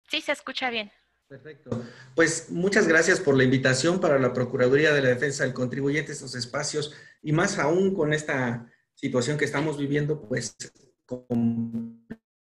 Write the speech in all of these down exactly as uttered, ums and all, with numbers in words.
Sí, se escucha bien. Perfecto. Pues muchas gracias por la invitación para la Procuraduría de la Defensa del Contribuyente, estos espacios, y más aún con esta situación que estamos viviendo, pues con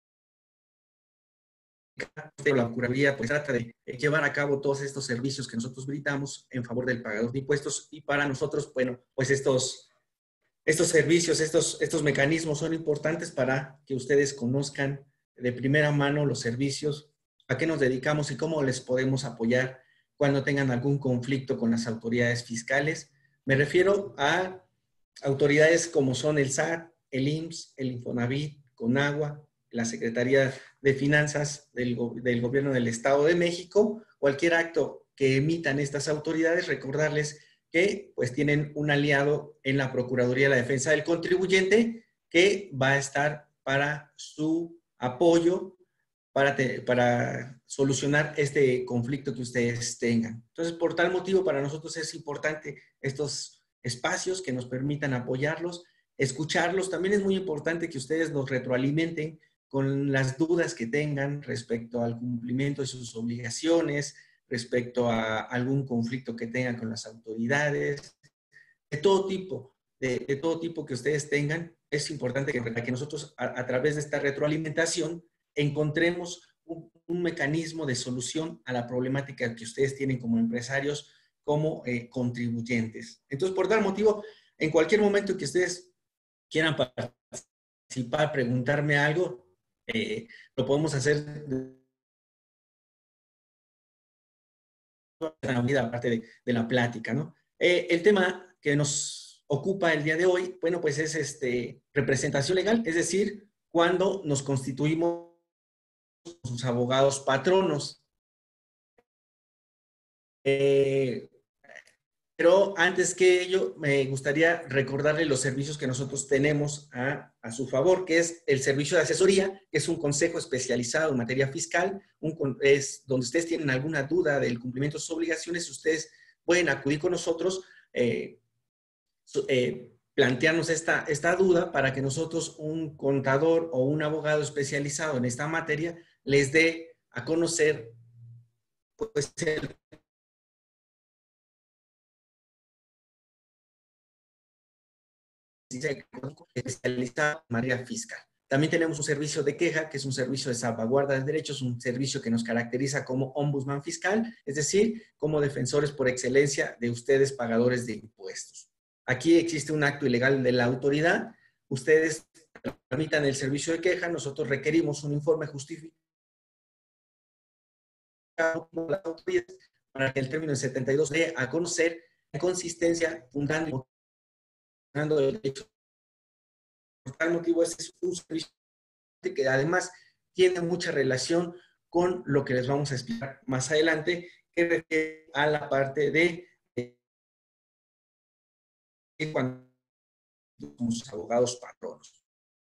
la Procuraduría pues trata de llevar a cabo todos estos servicios que nosotros brindamos en favor del pagador de impuestos, y para nosotros, bueno, pues estos, estos servicios, estos, estos mecanismos son importantes para que ustedes conozcan de primera mano los servicios, a qué nos dedicamos y cómo les podemos apoyar cuando tengan algún conflicto con las autoridades fiscales. Me refiero a autoridades como son el S A T, el I M S S, el Infonavit, Conagua, la Secretaría de Finanzas del, del Gobierno del Estado de México. Cualquier acto que emitan estas autoridades, recordarles que pues tienen un aliado en la Procuraduría de la Defensa del Contribuyente que va a estar para su apoyo para, te, para solucionar este conflicto que ustedes tengan. Entonces, por tal motivo, para nosotros es importante estos espacios que nos permitan apoyarlos, escucharlos. También es muy importante que ustedes nos retroalimenten con las dudas que tengan respecto al cumplimiento de sus obligaciones, respecto a algún conflicto que tengan con las autoridades, de todo tipo, de, de todo tipo que ustedes tengan. Es importante que, que nosotros a, a través de esta retroalimentación encontremos un, un mecanismo de solución a la problemática que ustedes tienen como empresarios, como eh, contribuyentes. Entonces, por tal motivo, en cualquier momento que ustedes quieran participar, preguntarme algo, eh, lo podemos hacer de la vida, aparte de, de la plática, ¿no? Eh, el tema que nos ocupa el día de hoy, bueno, pues es este, representación legal, es decir, cuando nos constituimos sus abogados patronos. Eh, pero antes que ello, me gustaría recordarle los servicios que nosotros tenemos a, a su favor, que es el servicio de asesoría, que es un consejo especializado en materia fiscal, un, es donde ustedes tienen alguna duda del cumplimiento de sus obligaciones, ustedes pueden acudir con nosotros, eh, eh, plantearnos esta, esta duda para que nosotros, un contador o un abogado especializado en esta materia, les dé a conocer pues, el especializado en materia fiscal. También tenemos un servicio de queja, que es un servicio de salvaguarda de derechos, un servicio que nos caracteriza como ombudsman fiscal, es decir, como defensores por excelencia de ustedes pagadores de impuestos. Aquí existe un acto ilegal de la autoridad, ustedes tramitan el servicio de queja, nosotros requerimos un informe justificado por las autoridades para que el término de setenta y dos dé a conocer la consistencia fundando el derecho. Por tal motivo, este es un servicio que además tiene mucha relación con lo que les vamos a explicar más adelante, que refiere a la parte de eh, cuando somos abogados patronos.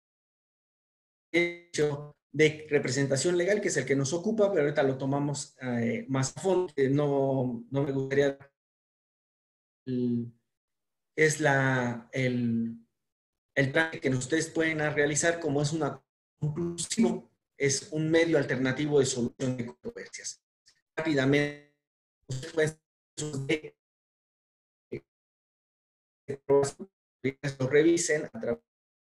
El hecho de representación legal, que es el que nos ocupa, pero ahorita lo tomamos eh, más a fondo, que no, no me gustaría, el, es la, el, el trámite que ustedes pueden realizar como es una conclusivo, es un medio alternativo de solución de controversias. Rápidamente, ustedes pueden lo revisen a través.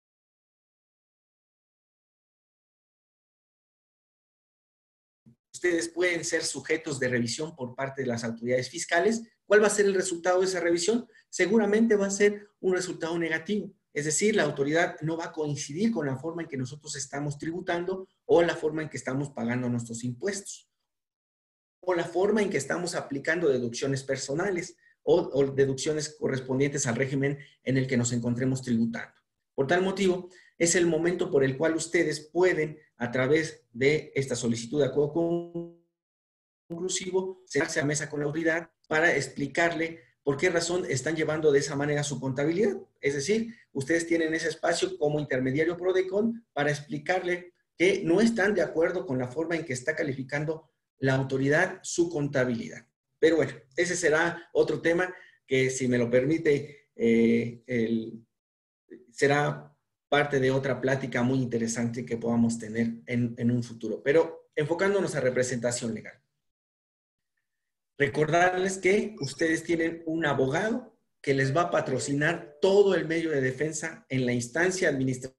Ustedes pueden ser sujetos de revisión por parte de las autoridades fiscales. ¿Cuál va a ser el resultado de esa revisión? Seguramente va a ser un resultado negativo. Es decir, la autoridad no va a coincidir con la forma en que nosotros estamos tributando o la forma en que estamos pagando nuestros impuestos o la forma en que estamos aplicando deducciones personales o, o deducciones correspondientes al régimen en el que nos encontremos tributando. Por tal motivo, es el momento por el cual ustedes pueden, a través de esta solicitud de acuerdo conclusivo, sentarse a mesa con la autoridad para explicarle por qué razón están llevando de esa manera su contabilidad. Es decir, ustedes tienen ese espacio como intermediario PRODECON para explicarle que no están de acuerdo con la forma en que está calificando la autoridad su contabilidad. Pero bueno, ese será otro tema que, si me lo permite, eh, el, será parte de otra plática muy interesante que podamos tener en, en un futuro. Pero enfocándonos a representación legal. Recordarles que ustedes tienen un abogado que les va a patrocinar todo el medio de defensa en la instancia administrativa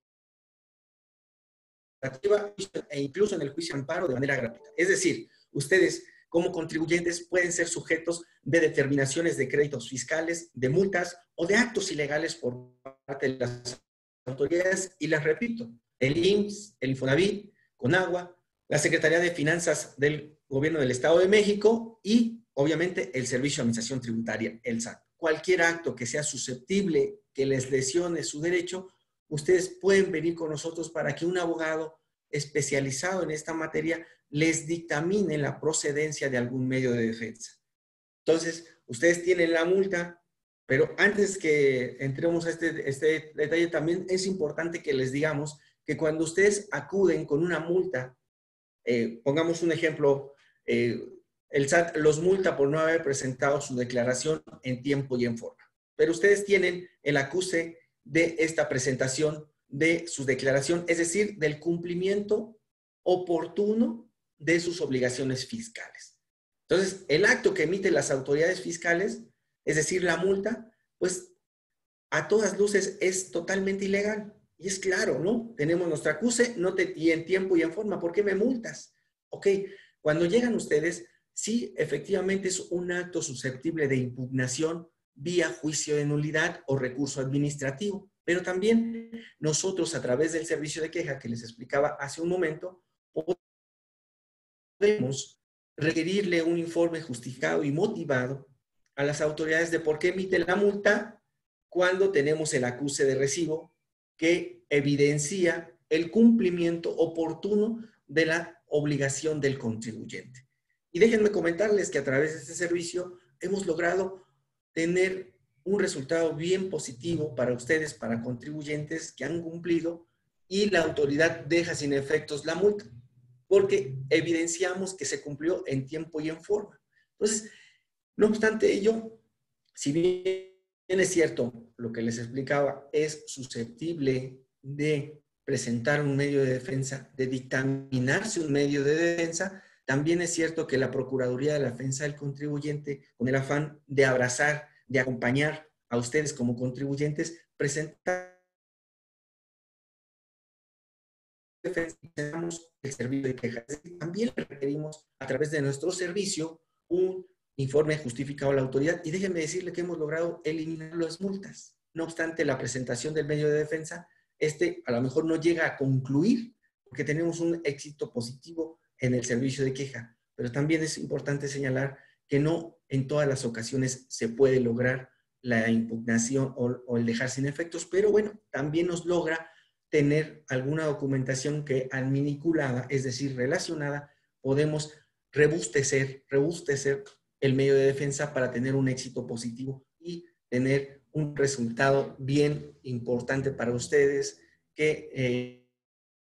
e incluso en el juicio de amparo de manera gratuita. Es decir, ustedes como contribuyentes pueden ser sujetos de determinaciones de créditos fiscales, de multas o de actos ilegales por parte de las autoridades. Y les repito, el I M S S, el Infonavit, Conagua, la Secretaría de Finanzas del Gobierno del Estado de México y, obviamente, el Servicio de Administración Tributaria, el S A T. Cualquier acto que sea susceptible que les lesione su derecho, ustedes pueden venir con nosotros para que un abogado especializado en esta materia les dictamine la procedencia de algún medio de defensa. Entonces, ustedes tienen la multa, pero antes que entremos a este, este detalle, también es importante que les digamos que cuando ustedes acuden con una multa, eh, pongamos un ejemplo, eh, el S A T los multa por no haber presentado su declaración en tiempo y en forma, pero ustedes tienen el acuse de esta presentación de su declaración, es decir, del cumplimiento oportuno de sus obligaciones fiscales. Entonces, el acto que emiten las autoridades fiscales, es decir, la multa, pues a todas luces es totalmente ilegal. Y es claro, ¿no? Tenemos nuestro acuse no te, y en tiempo y en forma. ¿Por qué me multas? Ok, cuando llegan ustedes, sí, efectivamente es un acto susceptible de impugnación vía juicio de nulidad o recurso administrativo. Pero también nosotros, a través del servicio de queja que les explicaba hace un momento, podemos requerirle un informe justificado y motivado a las autoridades de por qué emiten la multa cuando tenemos el acuse de recibo que evidencia el cumplimiento oportuno de la obligación del contribuyente. Y déjenme comentarles que a través de este servicio hemos logrado tener un resultado bien positivo para ustedes, para contribuyentes que han cumplido y la autoridad deja sin efectos la multa, porque evidenciamos que se cumplió en tiempo y en forma. Entonces, no obstante ello, si bien es cierto, lo que les explicaba es susceptible de presentar un medio de defensa, de dictaminarse un medio de defensa, también es cierto que la Procuraduría de la Defensa del Contribuyente, con el afán de abrazar, de acompañar a ustedes como contribuyentes, presenta defendamos el servicio de quejas. También requerimos a través de nuestro servicio un informe justificado a la autoridad y déjenme decirle que hemos logrado eliminar las multas. No obstante la presentación del medio de defensa, este a lo mejor no llega a concluir porque tenemos un éxito positivo en el servicio de queja, pero también es importante señalar que no en todas las ocasiones se puede lograr la impugnación o, o el dejar sin efectos, pero bueno, también nos logra tener alguna documentación que adminiculada, es decir, relacionada, podemos rebustecer, rebustecer el medio de defensa para tener un éxito positivo y tener un resultado bien importante para ustedes que eh,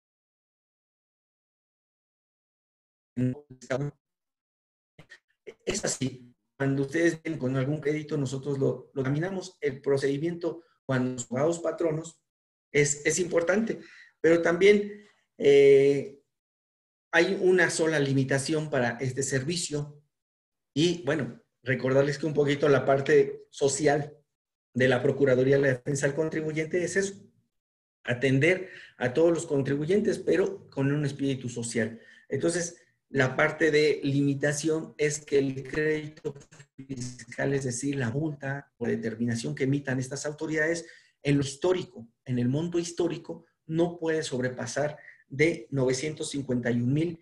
es así. Cuando ustedes vienen con algún crédito, nosotros lo, lo caminamos. El procedimiento cuando los abogados patronos es, es importante, pero también eh, hay una sola limitación para este servicio y, bueno, recordarles que un poquito la parte social de la Procuraduría de la Defensa del Contribuyente es eso, atender a todos los contribuyentes, pero con un espíritu social. Entonces, la parte de limitación es que el crédito fiscal, es decir, la multa o determinación que emitan estas autoridades, en lo histórico, en el monto histórico, no puede sobrepasar de novecientos cincuenta y un mil.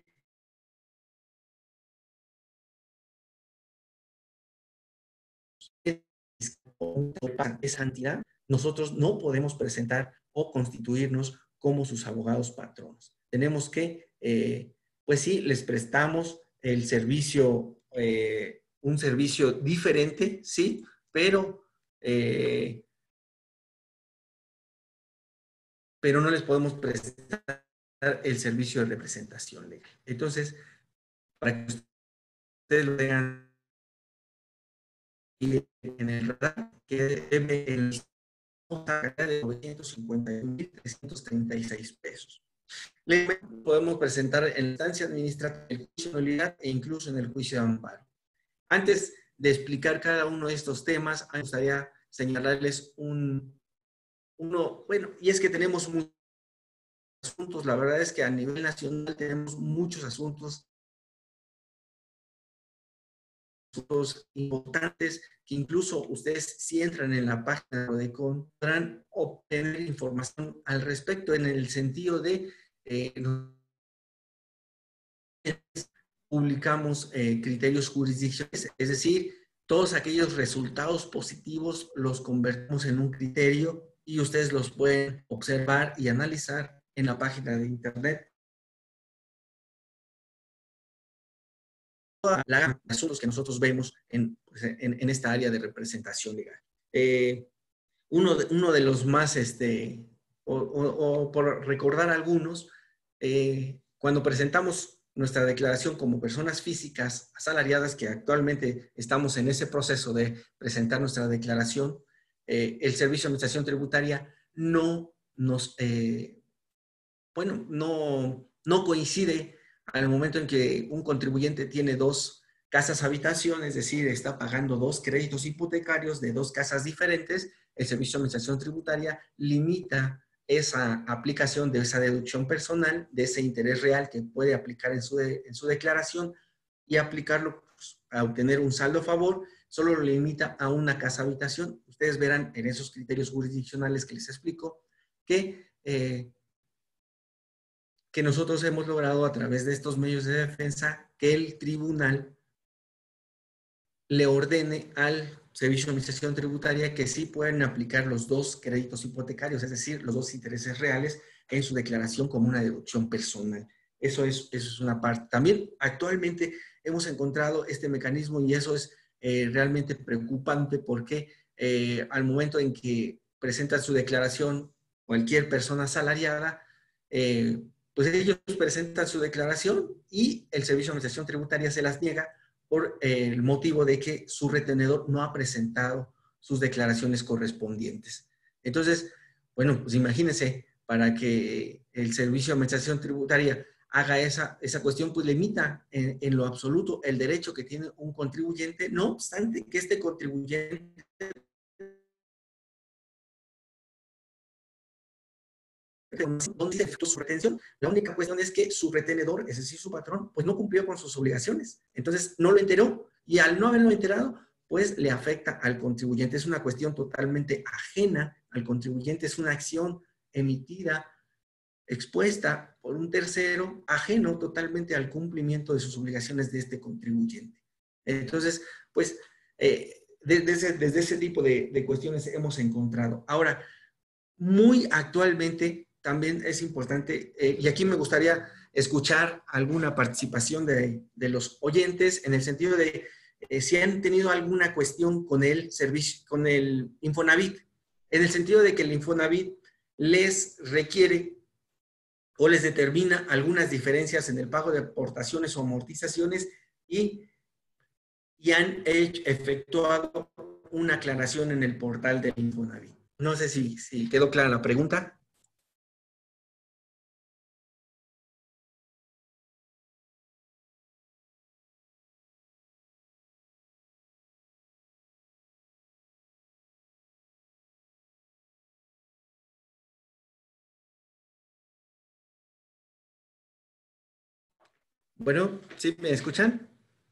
Esa entidad, nosotros no podemos presentar o constituirnos como sus abogados patronos. Tenemos que, eh, pues sí, les prestamos el servicio, eh, un servicio diferente, sí, pero, eh, pero no les podemos prestar el servicio de representación legal. Entonces, para que ustedes lo tengan en el radar, que debe el de novecientos cincuenta y un mil trescientos treinta y seis pesos. Le podemos presentar en la instancia administrativa, el juicio de nulidad e incluso en el juicio de amparo. Antes de explicar cada uno de estos temas, me gustaría señalarles un, uno, bueno, y es que tenemos muchos asuntos, la verdad es que a nivel nacional tenemos muchos asuntos importantes que incluso ustedes si entran en la página de Prodecon podrán obtener información al respecto en el sentido de eh, publicamos eh, criterios jurisdiccionales, es decir, todos aquellos resultados positivos los convertimos en un criterio y ustedes los pueden observar y analizar en la página de internet. Toda la gama de asuntos que nosotros vemos en, pues, en, en esta área de representación legal. Eh, uno, de, uno de los más, este, o, o, o por recordar algunos, eh, cuando presentamos nuestra declaración como personas físicas asalariadas, que actualmente estamos en ese proceso de presentar nuestra declaración, eh, el Servicio de Administración Tributaria no nos, eh, bueno, no, no coincide al momento en que un contribuyente tiene dos casas habitación, es decir, está pagando dos créditos hipotecarios de dos casas diferentes. El Servicio de Administración Tributaria limita esa aplicación de esa deducción personal, de ese interés real que puede aplicar en su, de, en su declaración y aplicarlo pues, a obtener un saldo a favor, solo lo limita a una casa habitación. Ustedes verán en esos criterios jurisdiccionales que les explico que, eh, que nosotros hemos logrado a través de estos medios de defensa que el tribunal le ordene al Servicio de Administración Tributaria que sí pueden aplicar los dos créditos hipotecarios, es decir, los dos intereses reales en su declaración como una deducción personal. Eso es, eso es una parte. También actualmente hemos encontrado este mecanismo y eso es eh, realmente preocupante porque eh, al momento en que presentan su declaración cualquier persona asalariada, eh, pues ellos presentan su declaración y el Servicio de Administración Tributaria se las niega por eh, el motivo de que su retenedor no ha presentado sus declaraciones correspondientes. Entonces, bueno, pues imagínense, para que el Servicio de Administración Tributaria haga esa, esa cuestión, pues limita en, en lo absoluto el derecho que tiene un contribuyente, no obstante que este contribuyente ¿dónde se efectuó su retención? La única cuestión es que su retenedor, es decir, su patrón, pues no cumplió con sus obligaciones. Entonces, no lo enteró. Y al no haberlo enterado, pues le afecta al contribuyente. Es una cuestión totalmente ajena al contribuyente. Es una acción emitida, expuesta por un tercero, ajeno totalmente al cumplimiento de sus obligaciones de este contribuyente. Entonces, pues, eh, desde, ese, desde ese tipo de, de cuestiones hemos encontrado. Ahora, muy actualmente también es importante, eh, y aquí me gustaría escuchar alguna participación de, de los oyentes en el sentido de eh, si han tenido alguna cuestión con el servicio, con el Infonavit, en el sentido de que el Infonavit les requiere o les determina algunas diferencias en el pago de aportaciones o amortizaciones y, y han hecho, efectuado una aclaración en el portal del Infonavit. No sé si, si quedó clara la pregunta. Bueno, ¿sí me escuchan?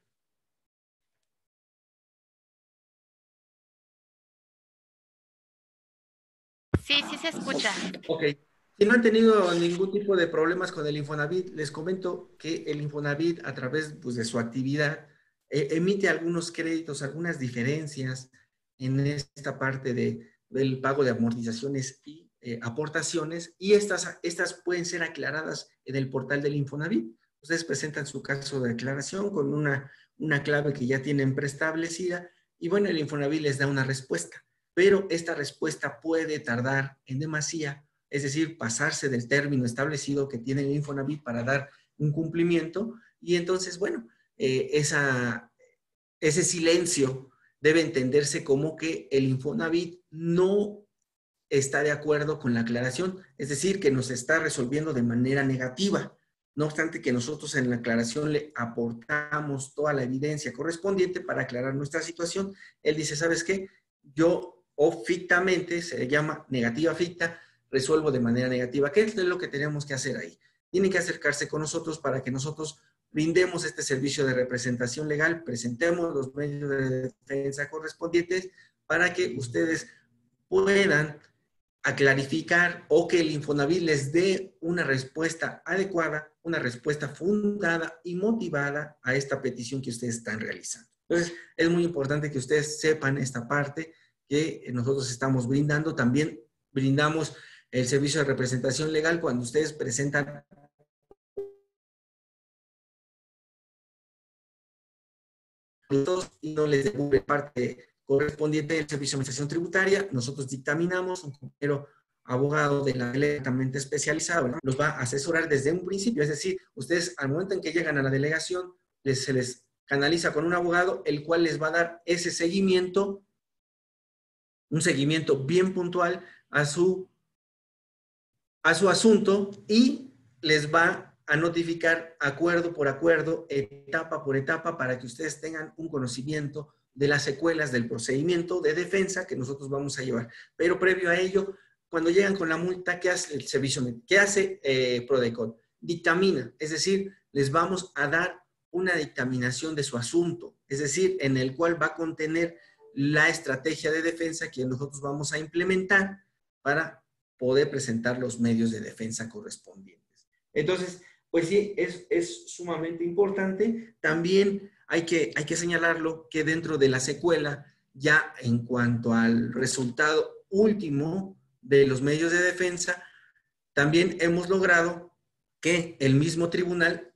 Sí, sí se escucha. Ok. Si no han tenido ningún tipo de problemas con el Infonavit, les comento que el Infonavit, a través pues, de su actividad, eh, emite algunos créditos, algunas diferencias en esta parte de, del pago de amortizaciones y eh, aportaciones, y estas, estas pueden ser aclaradas en el portal del Infonavit. Ustedes presentan su caso de aclaración con una, una clave que ya tienen preestablecida, y bueno, el Infonavit les da una respuesta, pero esta respuesta puede tardar en demasía, es decir, pasarse del término establecido que tiene el Infonavit para dar un cumplimiento, y entonces, bueno, eh, esa, ese silencio debe entenderse como que el Infonavit no está de acuerdo con la aclaración, es decir, que nos está resolviendo de manera negativa. No obstante que nosotros en la aclaración le aportamos toda la evidencia correspondiente para aclarar nuestra situación, él dice, ¿sabes qué? Yo o fictamente, se le llama negativa ficta, resuelvo de manera negativa. ¿Qué es lo que tenemos que hacer ahí? Tienen que acercarse con nosotros para que nosotros brindemos este servicio de representación legal, presentemos los medios de defensa correspondientes para que ustedes puedan a clarificar o que el Infonavit les dé una respuesta adecuada, una respuesta fundada y motivada a esta petición que ustedes están realizando. Entonces, es muy importante que ustedes sepan esta parte que nosotros estamos brindando. También brindamos el servicio de representación legal cuando ustedes presentan y no les devuelve parte correspondiente del servicio de administración tributaria. Nosotros dictaminamos, un compañero abogado de la ley altamente especializado, ¿no? Los va a asesorar desde un principio, es decir, ustedes al momento en que llegan a la delegación, les, se les canaliza con un abogado, el cual les va a dar ese seguimiento, un seguimiento bien puntual a su, a su asunto y les va a notificar acuerdo por acuerdo, etapa por etapa, para que ustedes tengan un conocimiento de las secuelas del procedimiento de defensa que nosotros vamos a llevar. Pero previo a ello, cuando llegan con la multa, ¿qué hace el servicio? ¿Qué hace eh, Prodecon? Dictamina, es decir, les vamos a dar una dictaminación de su asunto, es decir, en el cual va a contener la estrategia de defensa que nosotros vamos a implementar para poder presentar los medios de defensa correspondientes. Entonces, pues sí, es, es sumamente importante. También hay que, hay que señalarlo que dentro de la secuela, ya en cuanto al resultado último de los medios de defensa, también hemos logrado que el mismo tribunal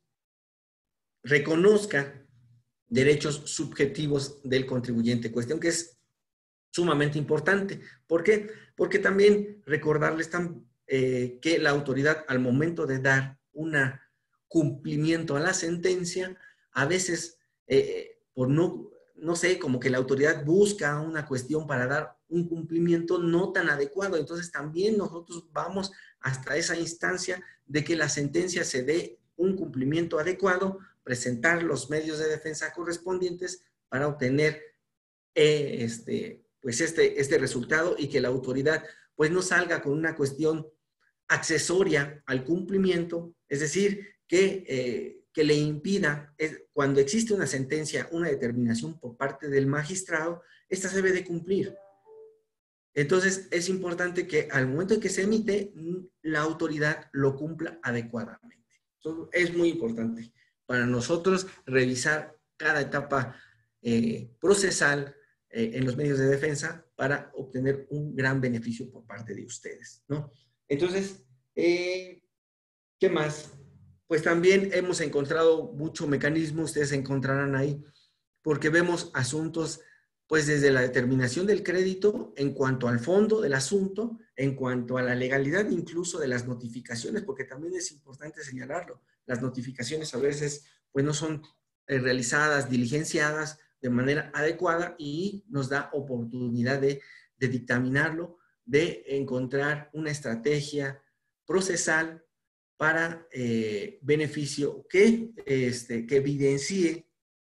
reconozca derechos subjetivos del contribuyente, cuestión que es sumamente importante. ¿Por qué? Porque también recordarles tan, eh, que la autoridad al momento de dar un cumplimiento a la sentencia, a veces eh, por no, no sé, como que la autoridad busca una cuestión para dar un cumplimiento no tan adecuado. Entonces también nosotros vamos hasta esa instancia de que la sentencia se dé un cumplimiento adecuado, presentar los medios de defensa correspondientes para obtener eh, este, pues este, este resultado y que la autoridad pues no salga con una cuestión accesoria al cumplimiento, es decir, que, eh, que le impida, es, cuando existe una sentencia, una determinación por parte del magistrado, esta se debe de cumplir. Entonces, es importante que al momento en que se emite, la autoridad lo cumpla adecuadamente. Entonces, es muy importante para nosotros revisar cada etapa eh, procesal eh, en los medios de defensa para obtener un gran beneficio por parte de ustedes, ¿no? Entonces, eh, ¿qué más? Pues también hemos encontrado mucho mecanismo, ustedes encontrarán ahí, porque vemos asuntos pues desde la determinación del crédito en cuanto al fondo del asunto, en cuanto a la legalidad incluso de las notificaciones, porque también es importante señalarlo. Las notificaciones a veces pues no son eh, realizadas, diligenciadas de manera adecuada y nos da oportunidad de, de dictaminarlo, de encontrar una estrategia procesal para eh, beneficio que, este, que evidencie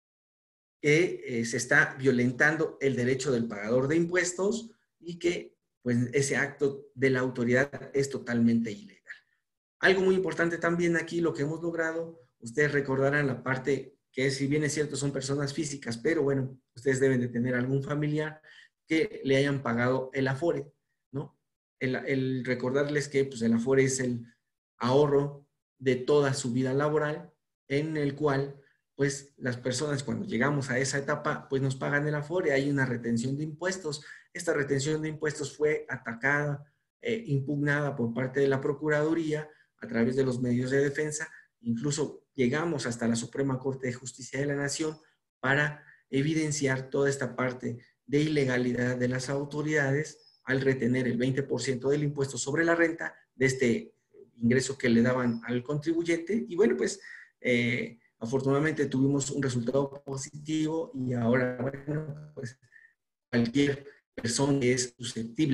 que eh, se está violentando el derecho del pagador de impuestos y que pues, ese acto de la autoridad es totalmente ilegal. Algo muy importante también aquí, lo que hemos logrado, ustedes recordarán la parte que si bien es cierto son personas físicas, pero bueno, ustedes deben de tener algún familiar que le hayan pagado el Afore, ¿no? El, el recordarles que pues, el Afore es el ahorro de toda su vida laboral en el cual pues las personas cuando llegamos a esa etapa, pues nos pagan el Afore, hay una retención de impuestos. Esta retención de impuestos fue atacada, eh, impugnada por parte de la Procuraduría a través de los medios de defensa, incluso llegamos hasta la Suprema Corte de Justicia de la Nación para evidenciar toda esta parte de ilegalidad de las autoridades al retener el veinte por ciento del impuesto sobre la renta de este ingreso que le daban al contribuyente. Y bueno, pues eh, afortunadamente tuvimos un resultado positivo y ahora, bueno, pues cualquier persona que es susceptible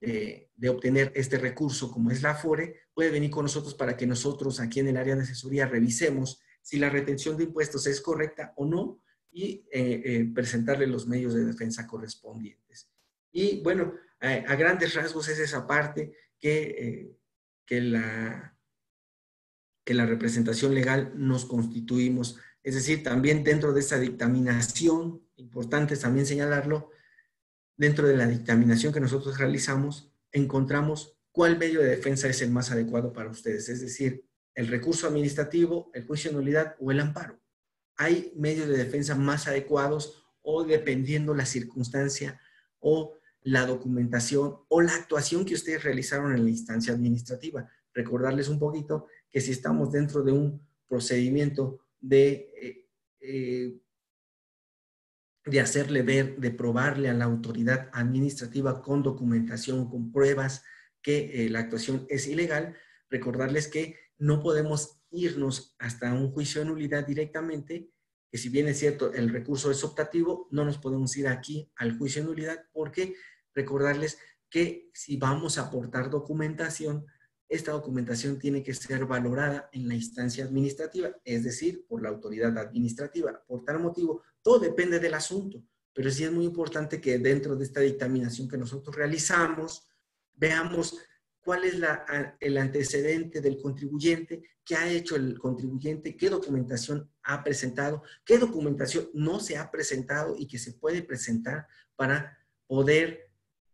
de, de obtener este recurso, como es la Afore, puede venir con nosotros para que nosotros aquí en el área de asesoría revisemos si la retención de impuestos es correcta o no y eh, eh, presentarle los medios de defensa correspondientes. Y bueno, a, a grandes rasgos es esa parte que, eh, que, la, que la representación legal nos constituimos. Es decir, también dentro de esa dictaminación, importante también señalarlo, dentro de la dictaminación que nosotros realizamos, encontramos cuál medio de defensa es el más adecuado para ustedes, es decir, el recurso administrativo, el juicio de nulidad o el amparo. Hay medios de defensa más adecuados o dependiendo la circunstancia o la documentación o la actuación que ustedes realizaron en la instancia administrativa. Recordarles un poquito que si estamos dentro de un procedimiento de... Eh, eh, de hacerle ver, de probarle a la autoridad administrativa con documentación, con pruebas que eh, la actuación es ilegal, recordarles que no podemos irnos hasta un juicio de nulidad directamente, que si bien es cierto el recurso es optativo, no nos podemos ir aquí al juicio de nulidad porque recordarles que si vamos a aportar documentación, esta documentación tiene que ser valorada en la instancia administrativa, es decir, por la autoridad administrativa. Por tal motivo, todo depende del asunto, pero sí es muy importante que dentro de esta dictaminación que nosotros realizamos, veamos cuál es la, el antecedente del contribuyente, qué ha hecho el contribuyente, qué documentación ha presentado, qué documentación no se ha presentado y que se puede presentar para poder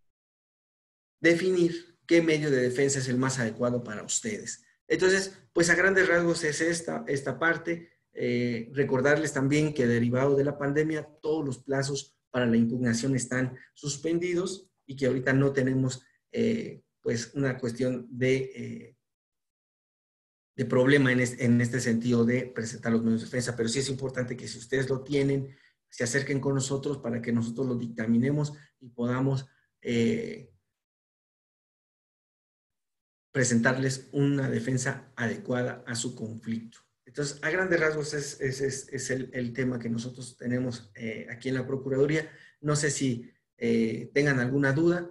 definir qué medio de defensa es el más adecuado para ustedes. Entonces, pues a grandes rasgos es esta, esta parte. Eh, recordarles también que derivado de la pandemia, todos los plazos para la impugnación están suspendidos y que ahorita no tenemos eh, pues una cuestión de, eh, de problema en este, en este sentido de presentar los medios de defensa, pero sí es importante que si ustedes lo tienen, se acerquen con nosotros para que nosotros lo dictaminemos y podamos eh, presentarles una defensa adecuada a su conflicto. Entonces, a grandes rasgos es, es, es, es el, el tema que nosotros tenemos eh, aquí en la Procuraduría. No sé si eh, tengan alguna duda,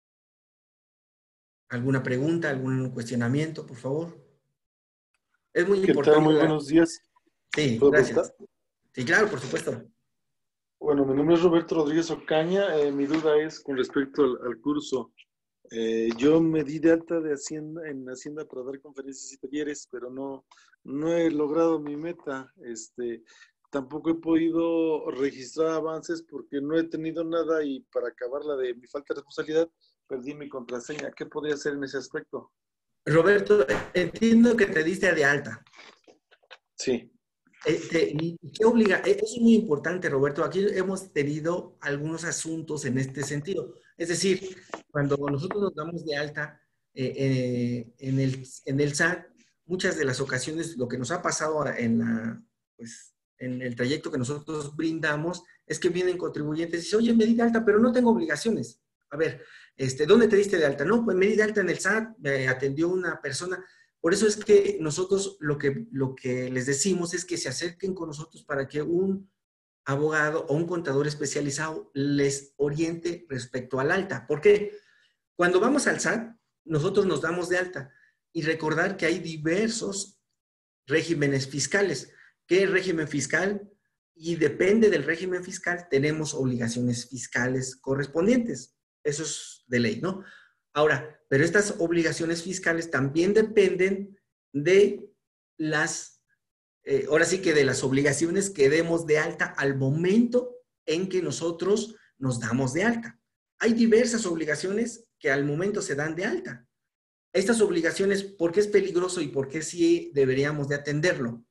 alguna pregunta, algún cuestionamiento, por favor. Es muy ¿Qué tal? importante. Muy La... buenos días. Sí, ¿Puedo gracias. preguntar? Sí, claro, por supuesto. Bueno, mi nombre es Roberto Rodríguez Ocaña. Eh, mi duda es con respecto al, al curso. Eh, yo me di de alta de Hacienda, en Hacienda para dar conferencias y talleres, pero no, no he logrado mi meta. Este, tampoco he podido registrar avances porque no he tenido nada y para acabar la de mi falta de responsabilidad, perdí mi contraseña. ¿Qué podría hacer en ese aspecto? Roberto, entiendo que te diste de alta. Sí. Este, ¿y qué obliga? Eso es muy importante, Roberto. Aquí hemos tenido algunos asuntos en este sentido. Es decir, cuando nosotros nos damos de alta eh, eh, en, el, en el S A T, muchas de las ocasiones lo que nos ha pasado en, la, pues, en el trayecto que nosotros brindamos es que vienen contribuyentes y dicen, oye, me di de alta, pero no tengo obligaciones. A ver, este, ¿dónde te diste de alta? No, pues me di de alta en el S A T, me atendió una persona. Por eso es que nosotros lo que, lo que les decimos es que se acerquen con nosotros para que un abogado o un contador especializado les oriente respecto al alta. ¿Por qué? Cuando vamos al S A T, nosotros nos damos de alta y recordar que hay diversos regímenes fiscales. ¿Qué es régimen fiscal? Y depende del régimen fiscal, tenemos obligaciones fiscales correspondientes. Eso es de ley, ¿no? Ahora, pero estas obligaciones fiscales también dependen de las, eh, ahora sí que de las obligaciones que demos de alta al momento en que nosotros nos damos de alta. Hay diversas obligaciones que al momento se dan de alta. Estas obligaciones, ¿por qué es peligroso y por qué sí deberíamos de atenderlo?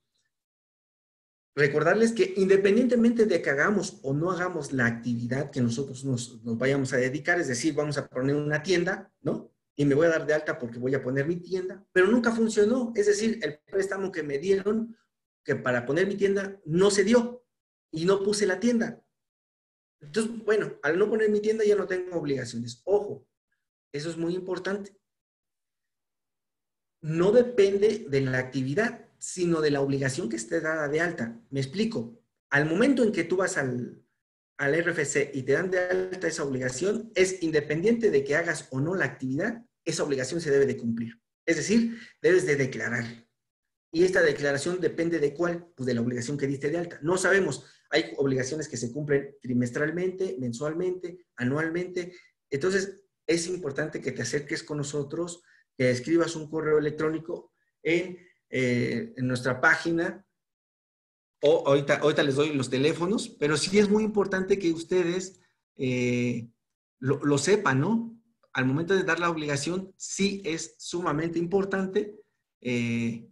Recordarles que independientemente de que hagamos o no hagamos la actividad que nosotros nos, nos vayamos a dedicar, es decir, vamos a poner una tienda, ¿no? Y me voy a dar de alta porque voy a poner mi tienda, pero nunca funcionó. Es decir, el préstamo que me dieron que para poner mi tienda no se dio y no puse la tienda. Entonces, bueno, al no poner mi tienda ya no tengo obligaciones. Ojo, eso es muy importante. No depende de la actividad, sino de la obligación que esté dada de alta. Me explico. Al momento en que tú vas al, al R F C y te dan de alta esa obligación, es independiente de que hagas o no la actividad, esa obligación se debe de cumplir. Es decir, debes de declarar. Y esta declaración depende de cuál, pues de la obligación que diste de alta. No sabemos, hay obligaciones que se cumplen trimestralmente, mensualmente, anualmente. Entonces, es importante que te acerques con nosotros, que escribas un correo electrónico en, eh, en nuestra página, o ahorita, ahorita les doy los teléfonos, pero sí es muy importante que ustedes eh, lo, lo sepan, ¿no? Al momento de dar la obligación, sí es sumamente importante eh,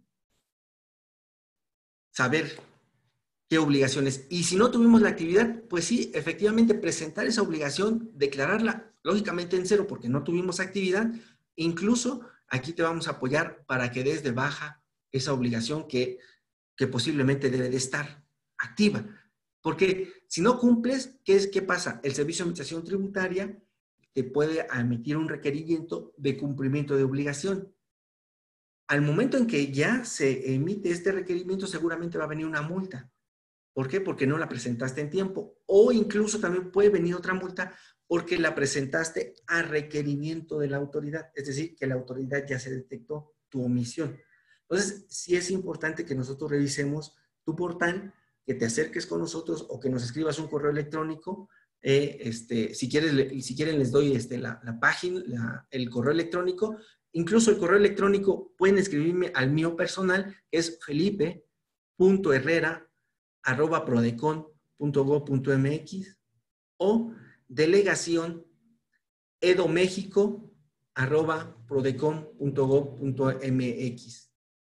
saber qué obligaciones. Y si no tuvimos la actividad, pues sí, efectivamente presentar esa obligación, declararla lógicamente en cero porque no tuvimos actividad. Incluso aquí te vamos a apoyar para que des de baja esa obligación que, que posiblemente debe de estar activa. Porque si no cumples, ¿qué, es, ¿qué pasa? El Servicio de Administración Tributaria te puede emitir un requerimiento de cumplimiento de obligación. Al momento en que ya se emite este requerimiento, seguramente va a venir una multa. ¿Por qué? Porque no la presentaste en tiempo. O incluso también puede venir otra multa porque la presentaste a requerimiento de la autoridad. Es decir, que la autoridad ya se detectó tu omisión. Entonces, sí es importante que nosotros revisemos tu portal, que te acerques con nosotros o que nos escribas un correo electrónico. Eh, este, si, quieres, si quieren, les doy este, la, la página, la, el correo electrónico. Incluso el correo electrónico pueden escribirme al mío personal, que es felipe punto herrera arroba prodecon punto gob punto mx o delegación edomexico arroba prodecon punto gob punto mx.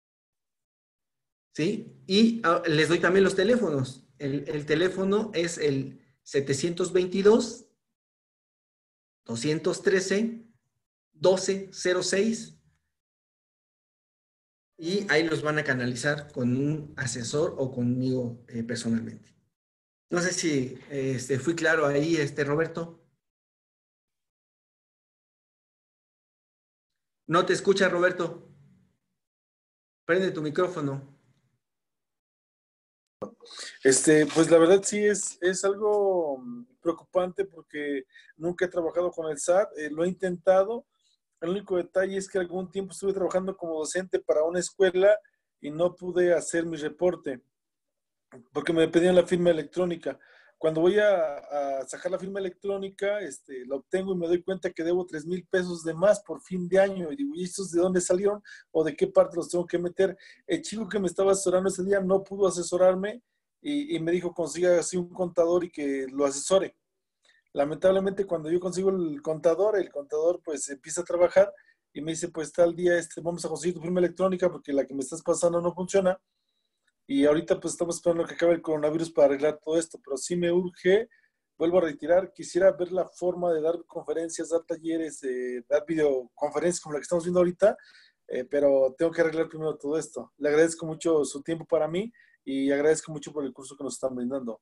¿Sí? Y uh, les doy también los teléfonos. El, el teléfono es el setecientos veintidós, doscientos trece, doce cero seis y ahí los van a canalizar con un asesor o conmigo eh, personalmente. No sé si este, fui claro ahí, este, Roberto. No te escucha, Roberto. Prende tu micrófono. Este, pues la verdad sí es, es algo preocupante porque nunca he trabajado con el S A T, eh, lo he intentado. El único detalle es que algún tiempo estuve trabajando como docente para una escuela y no pude hacer mi reporte porque me pedían la firma electrónica. Cuando voy a, a sacar la firma electrónica, este, la obtengo y me doy cuenta que debo tres mil pesos de más por fin de año. Y digo, ¿y estos de dónde salieron o de qué parte los tengo que meter? El chico que me estaba asesorando ese día no pudo asesorarme y, y me dijo, consiga así un contador y que lo asesore. Lamentablemente, cuando yo consigo el contador, el contador pues empieza a trabajar y me dice, pues tal día este, vamos a conseguir tu firma electrónica porque la que me estás pasando no funciona. Y ahorita pues estamos esperando que acabe el coronavirus para arreglar todo esto, pero sí me urge, vuelvo a reiterar, quisiera ver la forma de dar conferencias, dar talleres, eh, dar videoconferencias como la que estamos viendo ahorita, eh, pero tengo que arreglar primero todo esto. Le agradezco mucho su tiempo para mí y agradezco mucho por el curso que nos están brindando.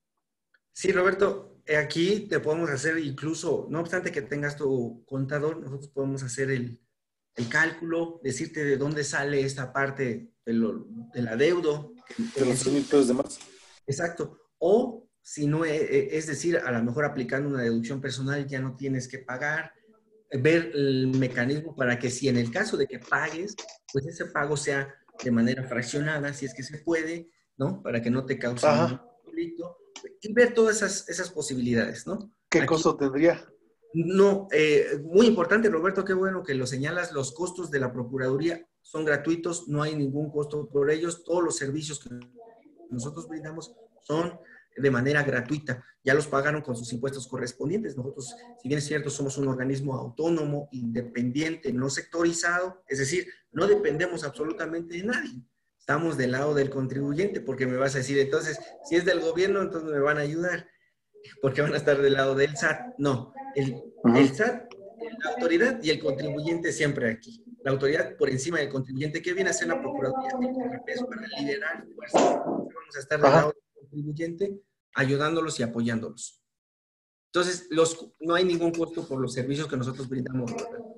Sí, Roberto, aquí te podemos hacer incluso, no obstante que tengas tu contador, nosotros podemos hacer el, el cálculo, decirte de dónde sale esta parte de lo, del adeudo. De los tres mil pesos de más. Exacto. O si no, es decir, a lo mejor aplicando una deducción personal ya no tienes que pagar, ver el mecanismo para que si en el caso de que pagues, pues ese pago sea de manera fraccionada, si es que se puede, ¿no? Para que no te cause un conflicto. Y ver todas esas, esas posibilidades, ¿no? ¿Qué Aquí, costo tendría? No, eh, muy importante, Roberto, qué bueno que lo señalas, los costos de la Procuraduría son gratuitos, no hay ningún costo por ellos, todos los servicios que nosotros brindamos son de manera gratuita, ya los pagaron con sus impuestos correspondientes. Nosotros, si bien es cierto, somos un organismo autónomo, independiente, no sectorizado, es decir, no dependemos absolutamente de nadie. Estamos del lado del contribuyente, porque me vas a decir, entonces, si es del gobierno, entonces me van a ayudar, porque van a estar del lado del S A T. No, el, uh-huh. el S A T, la autoridad y el contribuyente siempre aquí. La autoridad por encima del contribuyente. ¿Qué viene a hacer la Procuraduría? Es para liderar fuerzas. Vamos a estar del lado del contribuyente, ayudándolos y apoyándolos. Entonces, los, no hay ningún costo por los servicios que nosotros brindamos.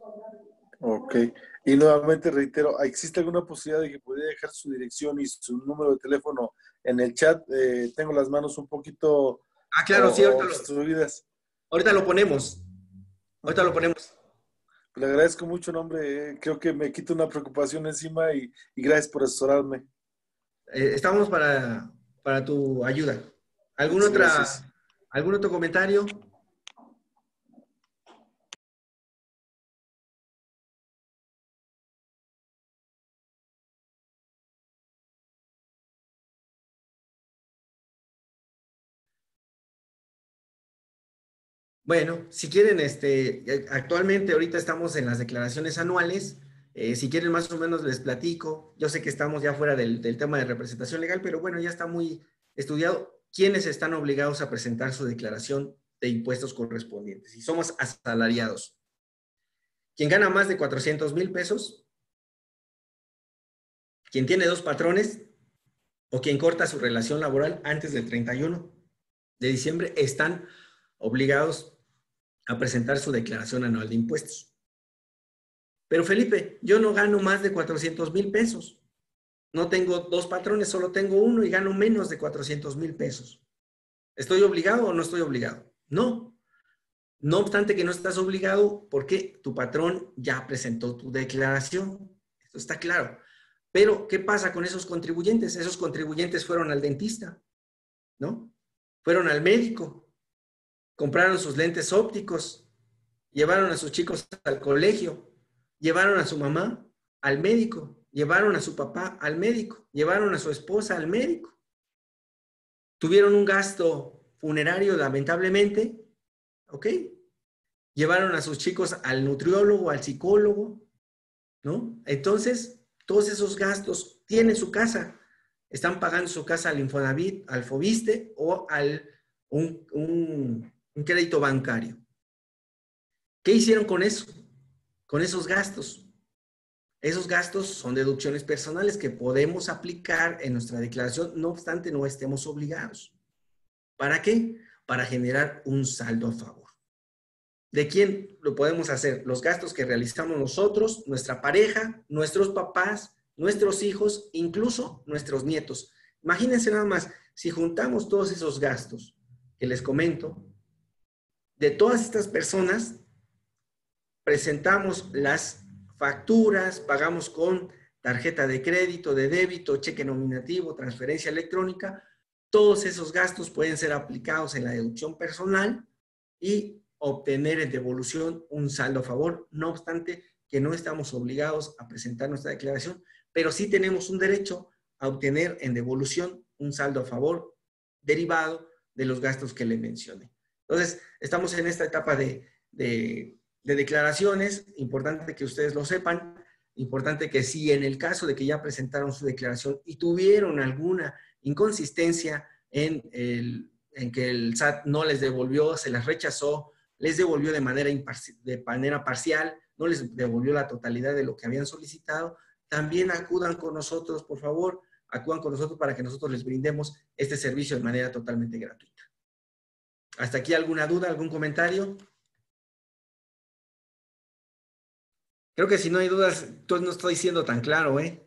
Ok. Y nuevamente reitero, ¿existe alguna posibilidad de que pudiera dejar su dirección y su número de teléfono en el chat? Eh, tengo las manos un poquito Ah, claro, sí, o, o ahorita lo, obstruidas. ahorita lo ponemos. Ahorita lo ponemos. Le agradezco mucho, no, hombre. eh, Creo que me quito una preocupación encima y, y gracias por asesorarme. Eh, estamos para, para tu ayuda. ¿Algún Muchas otra, gracias. algún otro comentario? Bueno, si quieren, este, eh, actualmente ahorita estamos en las declaraciones anuales. Eh, si quieren, más o menos les platico. Yo sé que estamos ya fuera del, del tema de representación legal, pero bueno, ya está muy estudiado. ¿Quiénes están obligados a presentar su declaración de impuestos correspondientes? Y somos asalariados. Quien gana más de cuatrocientos mil pesos, quien tiene dos patrones o quien corta su relación laboral antes del treinta y uno de diciembre están obligados a presentar su declaración anual de impuestos. Pero Felipe, yo no gano más de cuatrocientos mil pesos. No tengo dos patrones, solo tengo uno y gano menos de cuatrocientos mil pesos. ¿Estoy obligado o no estoy obligado? No. No obstante que no estás obligado porque tu patrón ya presentó tu declaración. Esto está claro. Pero, ¿qué pasa con esos contribuyentes? Esos contribuyentes fueron al dentista, ¿no? Fueron al médico, compraron sus lentes ópticos, llevaron a sus chicos al colegio, llevaron a su mamá al médico, llevaron a su papá al médico, llevaron a su esposa al médico. Tuvieron un gasto funerario, lamentablemente, ¿ok? Llevaron a sus chicos al nutriólogo, al psicólogo, ¿no? Entonces, todos esos gastos tienen su casa, están pagando su casa al Infonavit, al Fobiste o al un, un, un crédito bancario. ¿Qué hicieron con eso? Con esos gastos. Esos gastos son deducciones personales que podemos aplicar en nuestra declaración, no obstante no estemos obligados. ¿Para qué? Para generar un saldo a favor. ¿De quién lo podemos hacer? Los gastos que realizamos nosotros, nuestra pareja, nuestros papás, nuestros hijos, incluso nuestros nietos. Imagínense nada más, si juntamos todos esos gastos que les comento, de todas estas personas, presentamos las facturas, pagamos con tarjeta de crédito, de débito, cheque nominativo, transferencia electrónica, todos esos gastos pueden ser aplicados en la deducción personal y obtener en devolución un saldo a favor, no obstante que no estamos obligados a presentar nuestra declaración, pero sí tenemos un derecho a obtener en devolución un saldo a favor derivado de los gastos que le mencioné. Entonces, estamos en esta etapa de, de, de declaraciones, importante que ustedes lo sepan, importante que si en el caso de que ya presentaron su declaración y tuvieron alguna inconsistencia en, el, en que el S A T no les devolvió, se las rechazó, les devolvió de manera, de manera parcial, no les devolvió la totalidad de lo que habían solicitado, también acudan con nosotros, por favor, acudan con nosotros para que nosotros les brindemos este servicio de manera totalmente gratuita. ¿Hasta aquí alguna duda, algún comentario? Creo que si no hay dudas, entonces no estoy siendo tan claro, ¿eh?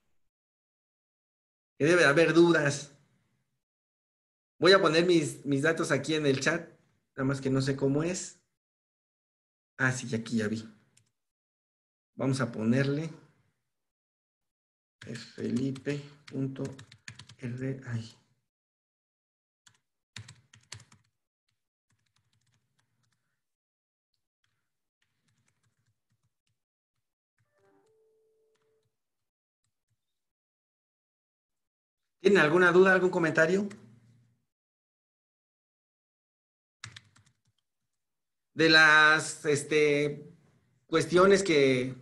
Que debe haber dudas. Voy a poner mis, mis datos aquí en el chat, nada más que no sé cómo es. Ah, sí, aquí ya vi. Vamos a ponerle felipe.r. Ay. ¿Tienen alguna duda, algún comentario? De las este, cuestiones que,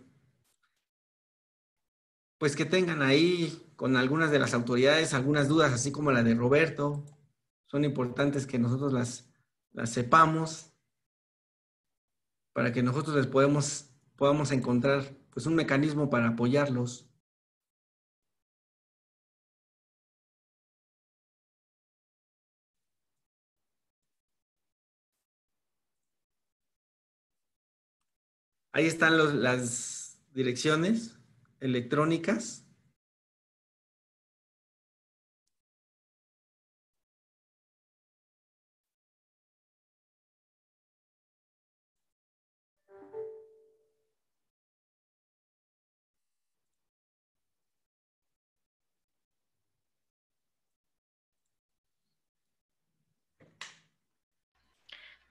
pues que tengan ahí con algunas de las autoridades, algunas dudas, así como la de Roberto, son importantes que nosotros las, las sepamos para que nosotros les podemos, podamos encontrar pues un mecanismo para apoyarlos. Ahí están los, las direcciones electrónicas.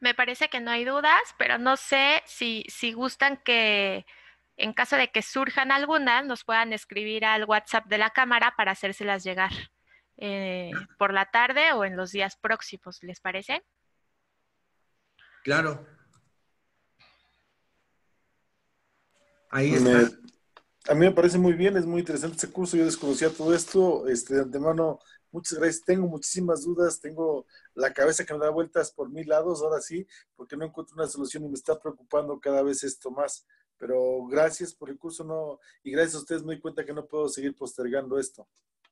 Me parece que no hay dudas, pero no sé si, si gustan que en caso de que surjan algunas, nos puedan escribir al WhatsApp de la cámara para hacérselas llegar eh, por la tarde o en los días próximos, ¿les parece? Claro, ahí Me, está. a mí me parece muy bien, es muy interesante este curso, yo desconocía todo esto, este, de antemano, muchas gracias, tengo muchísimas dudas, tengo la cabeza que me da vueltas por mil lados, ahora sí, porque no encuentro una solución y me está preocupando cada vez esto más, pero gracias por el curso, no, y gracias a ustedes me doy cuenta que no puedo seguir postergando esto.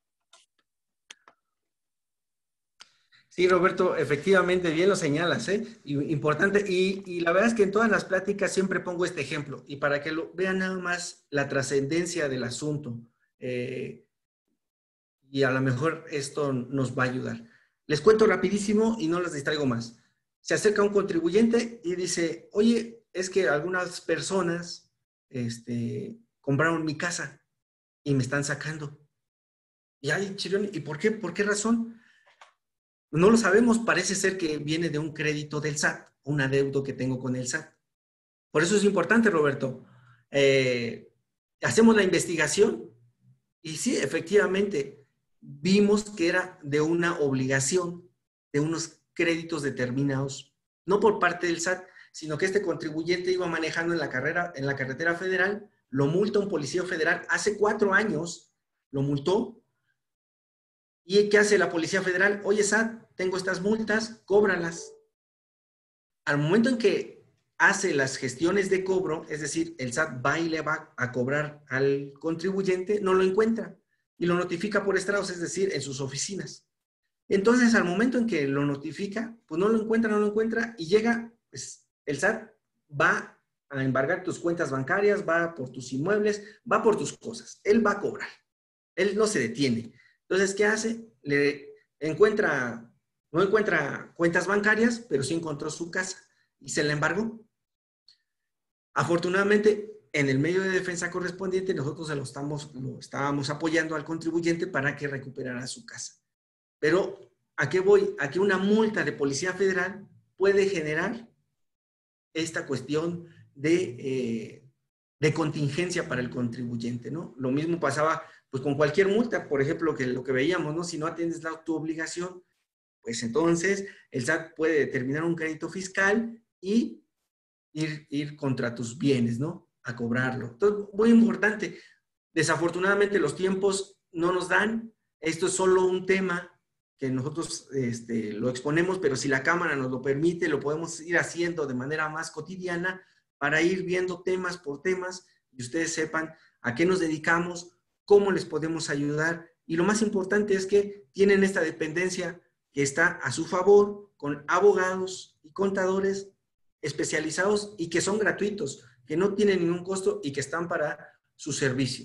Sí, Roberto, efectivamente, bien lo señalas, ¿eh? Y- Importante. Y, y la verdad es que en todas las pláticas siempre pongo este ejemplo, y para que lo vean nada más la trascendencia del asunto, eh, y a lo mejor esto nos va a ayudar. Les cuento rapidísimo y no les distraigo más. Se acerca un contribuyente y dice, oye, es que algunas personas este, compraron mi casa y me están sacando. Y ay, chirón, ¿y por qué? ¿Por qué razón? No lo sabemos, parece ser que viene de un crédito del S A T, un adeudo que tengo con el S A T. Por eso es importante, Roberto. Eh, hacemos la investigación y sí, efectivamente, vimos que era de una obligación, de unos créditos determinados, no por parte del S A T, sino que este contribuyente iba manejando en la carrera, en la carretera federal, lo multa un policía federal hace cuatro años, lo multó. ¿Y qué hace la Policía Federal? Oye, S A T, tengo estas multas, cóbralas. Al momento en que hace las gestiones de cobro, es decir, el S A T va y le va a cobrar al contribuyente, no lo encuentra y lo notifica por estrados, es decir, en sus oficinas. Entonces, al momento en que lo notifica, pues no lo encuentra, no lo encuentra y llega, pues el S A T va a embargar tus cuentas bancarias, va por tus inmuebles, va por tus cosas. Él va a cobrar. Él no se detiene. Entonces, ¿qué hace? Le encuentra, no encuentra cuentas bancarias, pero sí encontró su casa y se la embargó. Afortunadamente, en el medio de defensa correspondiente, nosotros se lo, estamos, lo estábamos apoyando al contribuyente para que recuperara su casa. Pero, ¿a qué voy? A que una multa de Policía Federal puede generar esta cuestión de, eh, de contingencia para el contribuyente, ¿no? Lo mismo pasaba pues con cualquier multa, por ejemplo, que lo que veíamos, ¿no? Si no atiendes la, tu obligación, pues entonces el S A T puede determinar un crédito fiscal y ir, ir contra tus bienes, ¿no? A cobrarlo. Entonces, muy importante. Desafortunadamente los tiempos no nos dan. Esto es solo un tema que nosotros este, lo exponemos, pero si la Cámara nos lo permite, lo podemos ir haciendo de manera más cotidiana para ir viendo temas por temas y ustedes sepan a qué nos dedicamos, cómo les podemos ayudar. Y lo más importante es que tienen esta dependencia que está a su favor con abogados y contadores especializados y que son gratuitos, que no tienen ningún costo y que están para su servicio.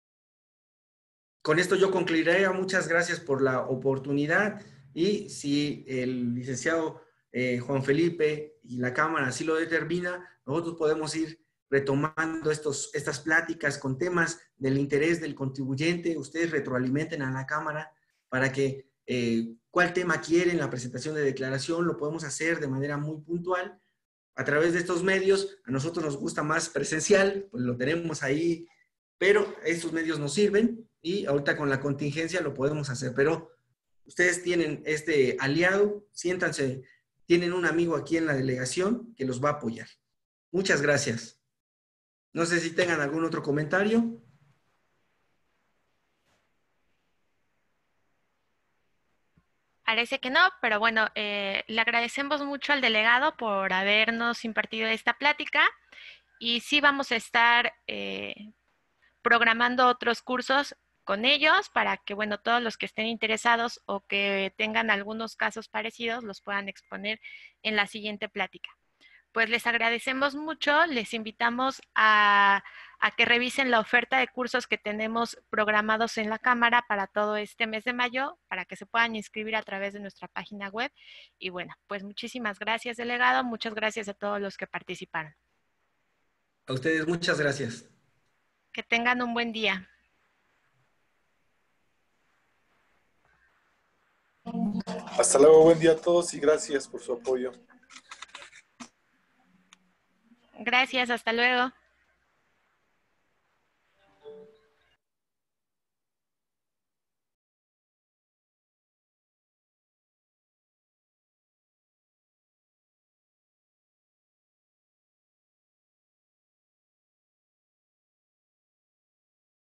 Con esto yo concluiré. Muchas gracias por la oportunidad y si el licenciado eh, Juan Felipe y la Cámara así lo determina, nosotros podemos ir retomando estos, estas pláticas con temas del interés del contribuyente. Ustedes retroalimenten a la Cámara para que eh, cuál tema quieren, la presentación de declaración, lo podemos hacer de manera muy puntual a través de estos medios. A nosotros nos gusta más presencial, pues lo tenemos ahí, pero estos medios nos sirven y ahorita con la contingencia lo podemos hacer. Pero ustedes tienen este aliado, siéntanse, tienen un amigo aquí en la delegación que los va a apoyar. Muchas gracias. No sé si tengan algún otro comentario. Parece que no, pero bueno, eh, le agradecemos mucho al delegado por habernos impartido esta plática y sí vamos a estar eh, programando otros cursos con ellos para que, bueno, todos los que estén interesados o que tengan algunos casos parecidos los puedan exponer en la siguiente plática. Pues les agradecemos mucho, les invitamos a, a que revisen la oferta de cursos que tenemos programados en la Cámara para todo este mes de mayo, para que se puedan inscribir a través de nuestra página web. Y bueno, pues muchísimas gracias, delegado, muchas gracias a todos los que participaron. A ustedes muchas gracias. Que tengan un buen día. Hasta luego, buen día a todos y gracias por su apoyo. Gracias, hasta luego.